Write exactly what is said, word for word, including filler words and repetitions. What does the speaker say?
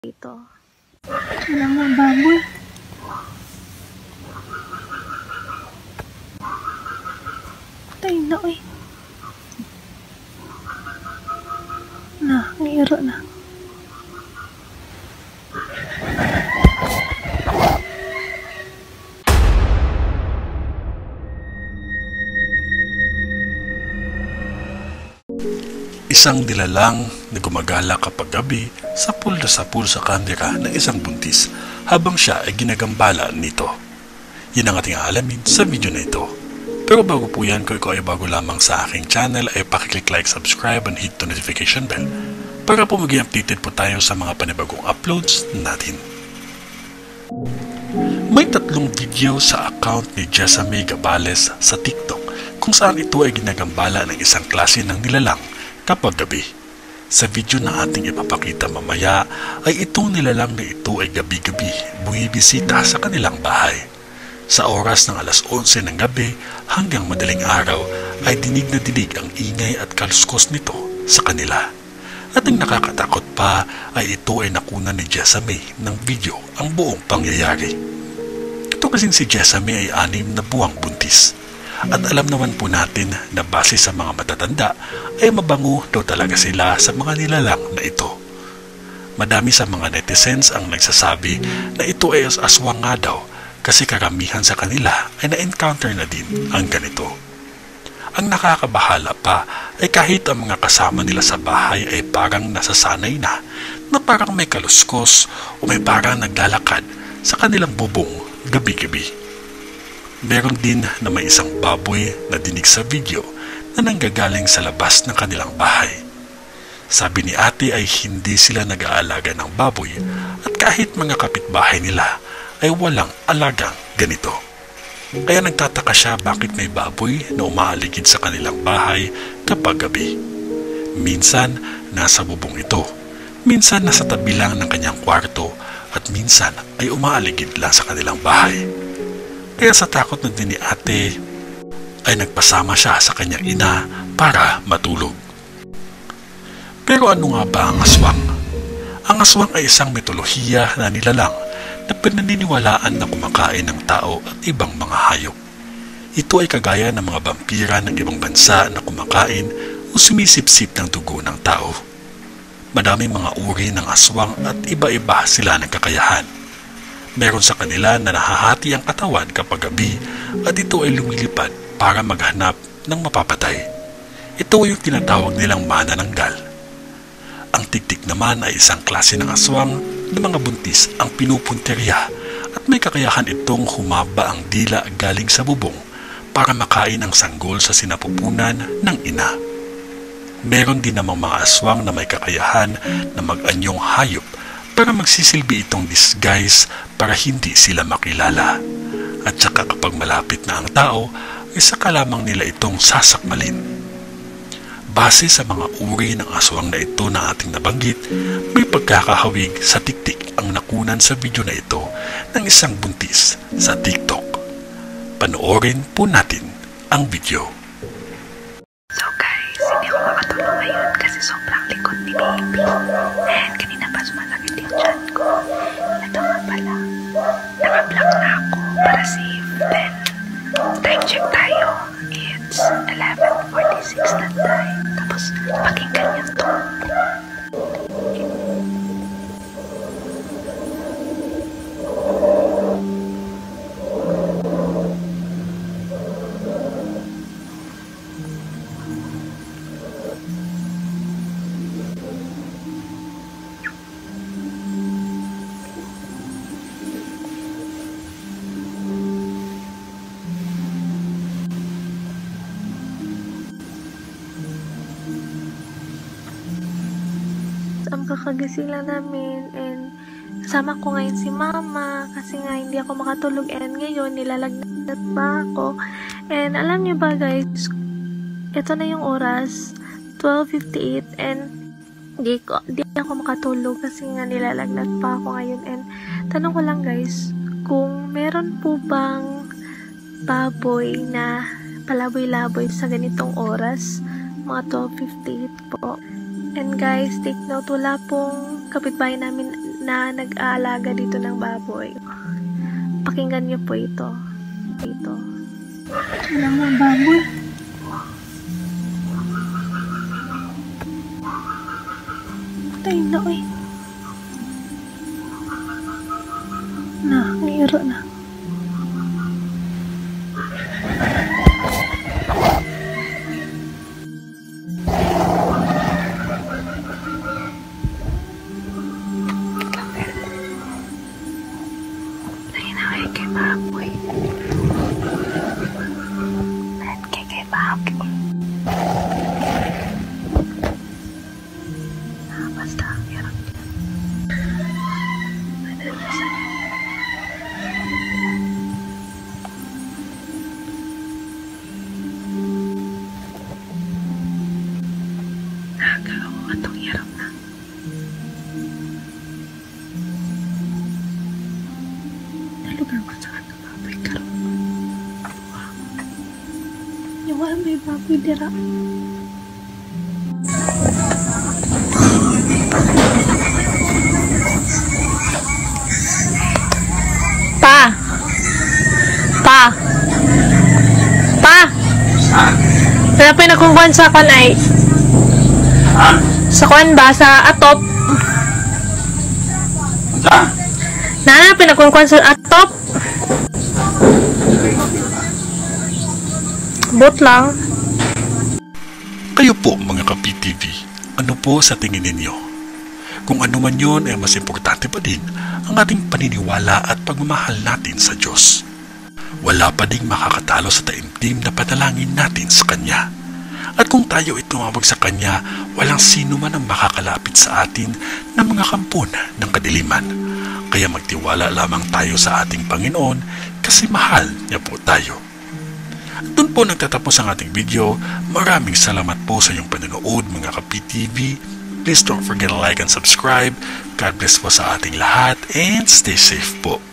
dito. Wala nga baboy. Patay na eh. Na, ngiro na. Isang dilalang na gumagala kapag gabi sapul na sapul sa kamera ng isang buntis habang siya ay ginagambala nito. Yan ang ating aalamin sa video na ito. Pero bago po yan, kung ikaw ay bago lamang sa aking channel ay pakiclick like, subscribe and hit the notification bell para po maging updated po tayo sa mga panibagong uploads natin. May tatlong video sa account ni Jessamy Gabales sa TikTok kung saan ito ay ginagambala ng isang klase ng nilalang kapag gabi. Sa video na ating ipapakita mamaya ay itong nilalang na ito ay gabi-gabi bumibisita sa kanilang bahay. Sa oras ng alas onse ng gabi hanggang madaling araw ay dinig na dinig ang ingay at kaluskos nito sa kanila. At ang nakakatakot pa ay ito ay nakunan ni Jessamy ng video ang buong pangyayari. Ito kasing si Jessamy ay anim na buwang buntis. At alam naman po natin na base sa mga matatanda ay mabango daw talaga sila sa mga nilalang na ito. Madami sa mga netizens ang nagsasabi na ito ay aswang nga daw kasi karamihan sa kanila ay na-encounter na din ang ganito. Ang nakakabahala pa ay kahit ang mga kasama nila sa bahay ay parang nasasanay na na parang may kaluskos o may parang naglalakad sa kanilang bubong gabi-gabi. Meron din na may isang baboy na dinig sa video na nanggagaling sa labas ng kanilang bahay. Sabi ni ate ay hindi sila nag-aalaga ng baboy at kahit mga kapitbahay nila ay walang alagang ganito. Kaya nagtataka siya bakit may baboy na umaaligid sa kanilang bahay kapag gabi. Minsan nasa bubong ito, minsan nasa tabi lang ng kanyang kwarto at minsan ay umaaligid lang sa kanilang bahay. Kaya sa takot na din ni ate ay nagpasama siya sa kanyang ina para matulog. Pero ano nga ba ang aswang? Ang aswang ay isang mitolohiya na nilalang na pinaniniwalaan na kumakain ng tao at ibang mga hayop. Ito ay kagaya ng mga vampira ng ibang bansa na kumakain o sumisipsip ng dugo ng tao. Madaming mga uri ng aswang at iba-iba sila ng kakayahan. Meron sa kanila na nahahati ang katawan kapag gabi at ito ay lumilipad para maghanap ng mapapatay. Ito ay yung tinatawag nilang manananggal. Ang tiktik naman ay isang klase ng aswang na mga buntis ang pinupunterya at may kakayahan itong humaba ang dila galing sa bubong para makain ang sanggol sa sinapupunan ng ina. Meron din namang mga aswang na may kakayahan na mag-anyong hayop para magsisilbi itong disguise para hindi sila makilala. At saka kapag malapit na ang tao, ay saka lamang nila itong sasakmalin. Base sa mga uri ng aswang na ito na ating nabanggit, may pagkakahawig sa tiktik ang nakunan sa video na ito ng isang buntis sa TikTok. Panoorin po natin ang video. So guys, hindi ako makatulog ngayon kasi sobrang likod ni baby. And kanina pa sumasakit yung chan ko. Ito nga pala, naka-block na ako para safe. Then, time check tayo. It's eleven forty-six na time. Tapos, pakinggan niyo to. Ang kakagising lang namin and kasama ko ngayon si mama kasi nga hindi ako makatulog and ngayon nilalagnat pa ako. And alam niyo ba guys, ito na yung oras, twelve fifty-eight, and di, ko, di ako makatulog kasi nga nilalagnat pa ako ngayon. And tanong ko lang guys, kung meron po bang baboy na palaboy-laboy sa ganitong oras, mga twelve fifty-eight po. And guys, take note, wala pong kapitbahay namin na nag-aalaga dito ng baboy. Pakinggan niyo po ito. Ito. Wala mga baboy. Patay na, uy. Na, ngiro na. Nahinaway kay baboy. Kay kay baboy. Ah, basta ang hirap niya. Madalasan. Nakakaawa ka itong hirap na. Nalugar ko sa kanang baboy karon. Yawa may baboy dira. Pa! Pa! Pa! Ha? Kaya pinakungkuhan sa kwan ay Ha? sa kwan ba? Sa atop? Saan? Nana, pinakungkuhan sa atop? Bot lang. Kayo po mga ka-P T V, ano po sa tingin ninyo? Kung ano man yun, ay mas importante pa din ang ating paniniwala at pagmamahal natin sa Diyos. Wala pa ding makakatalo sa taimtim na panalangin natin sa Kanya. At kung tayo ay tumawag sa Kanya, walang sino man ang makakalapit sa atin na mga kampon ng kadiliman. Kaya magtiwala lamang tayo sa ating Panginoon kasi mahal niya po tayo. Doon po nagtatapos ang ating video. Maraming salamat po sa iyong panonood mga ka-P T V. Please don't forget to like and subscribe. God bless po sa ating lahat and stay safe po.